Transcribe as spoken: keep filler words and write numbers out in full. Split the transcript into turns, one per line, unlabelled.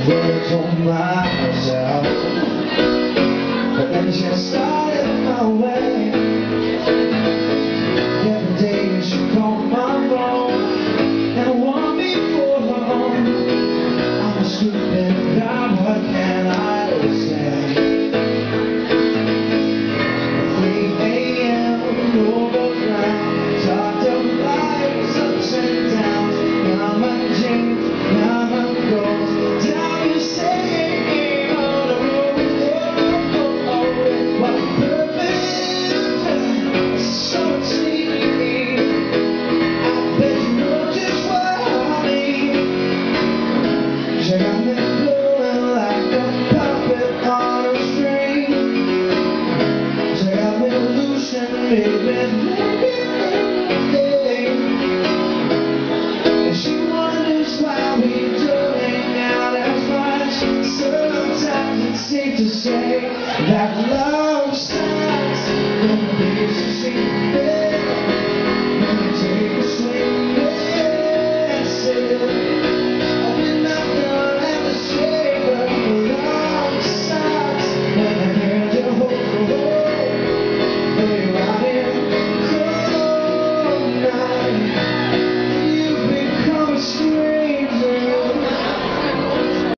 worked on myself, but then she started my way. Every day she called my phone and wanted me for her own. I'm a stupid guy, what can I say? three A M overground, talked of life's ups and downs. Now my dreams, now my goals, down you say on the road. Oh, oh, oh, what purpose? So sleepy. I bet you know just what I mean. She got me blowing like a puppet on a string. She got me losing, baby, everything. And she wonders why we don't hang out as much. Sometimes it's safe to say that love starts when the